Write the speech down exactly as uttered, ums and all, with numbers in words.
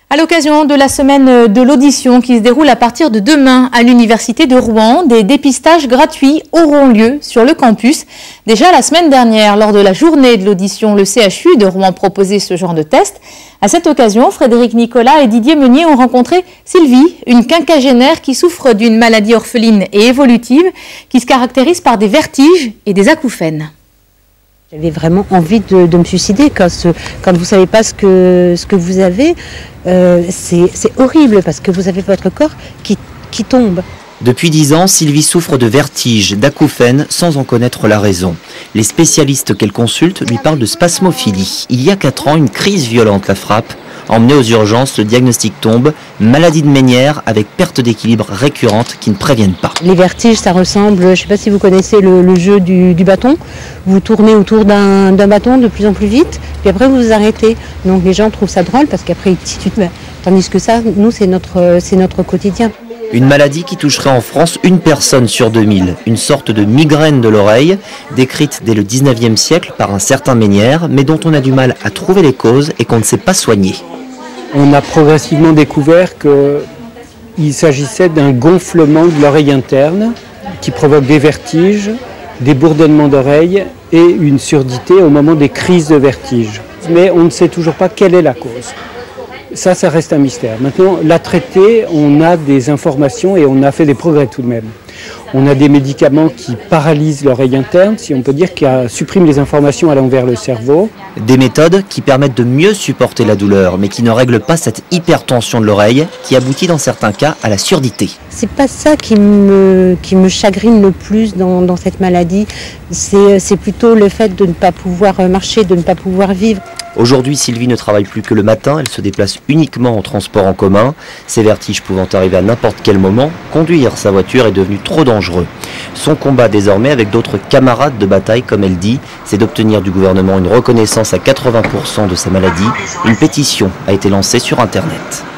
À l'occasion de la semaine de l'audition qui se déroule à partir de demain à l'Université de Rouen, des dépistages gratuits auront lieu sur le campus. Déjà la semaine dernière, lors de la journée de l'audition, le C H U de Rouen proposait ce genre de test. À cette occasion, Frédéric Nicolas et Didier Meunier ont rencontré Sylvie, une quinquagénaire qui souffre d'une maladie orpheline et évolutive qui se caractérise par des vertiges et des acouphènes. J'avais vraiment envie de, de me suicider quand, ce, quand vous ne savez pas ce que, ce que vous avez. Euh, c'est horrible parce que vous avez votre corps qui, qui tombe. Depuis dix ans, Sylvie souffre de vertiges, d'acouphènes, sans en connaître la raison. Les spécialistes qu'elle consulte lui parlent de spasmophilie. Il y a quatre ans, une crise violente la frappe. Emmenée aux urgences, le diagnostic tombe, maladie de Ménière avec perte d'équilibre récurrente qui ne préviennent pas. Les vertiges, ça ressemble, je ne sais pas si vous connaissez le, le jeu du, du bâton. Vous tournez autour d'un bâton de plus en plus vite, puis après vous vous arrêtez. Donc les gens trouvent ça drôle parce qu'après ils titutent. Tandis que ça, nous, c'est notre, c'est notre quotidien. Une maladie qui toucherait en France une personne sur deux mille, une sorte de migraine de l'oreille, décrite dès le dix-neuvième siècle par un certain Ménière, mais dont on a du mal à trouver les causes et qu'on ne sait pas soigner. On a progressivement découvert qu'il s'agissait d'un gonflement de l'oreille interne qui provoque des vertiges, des bourdonnements d'oreilles et une surdité au moment des crises de vertige. Mais on ne sait toujours pas quelle est la cause. Ça, ça reste un mystère. Maintenant, la traiter, on a des informations et on a fait des progrès tout de même. On a des médicaments qui paralysent l'oreille interne, si on peut dire, qui suppriment les informations allant vers le cerveau. Des méthodes qui permettent de mieux supporter la douleur, mais qui ne règlent pas cette hypertension de l'oreille, qui aboutit dans certains cas à la surdité. C'est pas ça qui me, qui me chagrine le plus dans, dans cette maladie. C'est plutôt le fait de ne pas pouvoir marcher, de ne pas pouvoir vivre. Aujourd'hui, Sylvie ne travaille plus que le matin, elle se déplace uniquement en transport en commun. Ses vertiges pouvant arriver à n'importe quel moment, conduire sa voiture est devenu trop dangereux. Son combat désormais avec d'autres camarades de bataille, comme elle dit, c'est d'obtenir du gouvernement une reconnaissance à quatre-vingts pour cent de sa maladie. Une pétition a été lancée sur Internet.